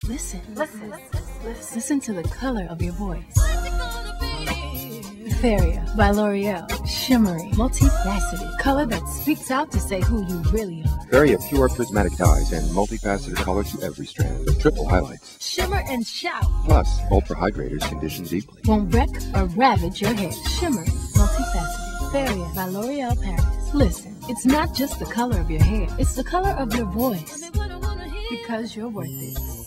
Listen to the color of your voice. Feria by Loreal. Shimmery, multifaceted color that speaks out to say who you really are. Feria pure prismatic dyes and multifaceted color to every strand with triple highlights. Shimmer and shout. Plus, ultra hydrators condition deeply. Won't wreck or ravage your hair. Shimmery, multifaceted. Feria by L'Oreal Paris. Listen, it's not just the color of your hair, it's the color of your voice. Because you're worth it.